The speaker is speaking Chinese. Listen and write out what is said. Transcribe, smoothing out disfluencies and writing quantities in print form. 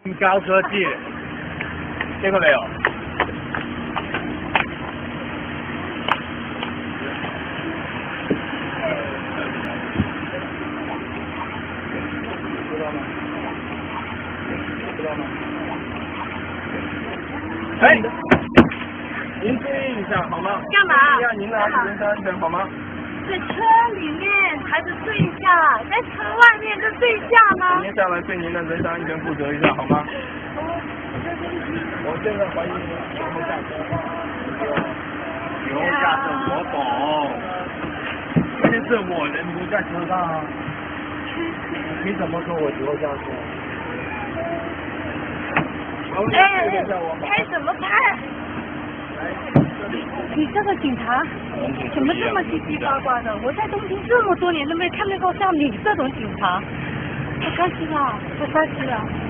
高科技，见过没有？知道吗？知道吗？哎，您注意一下好吗？ 干嘛？ 注意一下您的人身安全好吗？ 在车里面还是睡下，在车外面就睡下吗？ 您下来对您的人身安全负责一下好吗？我现在怀疑你酒后驾车。酒后驾车我懂，关键是我人不在车上啊。你怎么说我酒后驾车？ 哎，拍什么拍？你这个警察怎么这么叽叽呱呱的？我在东京这么多年都没看到过像你这种警察，太开心了，太开心了。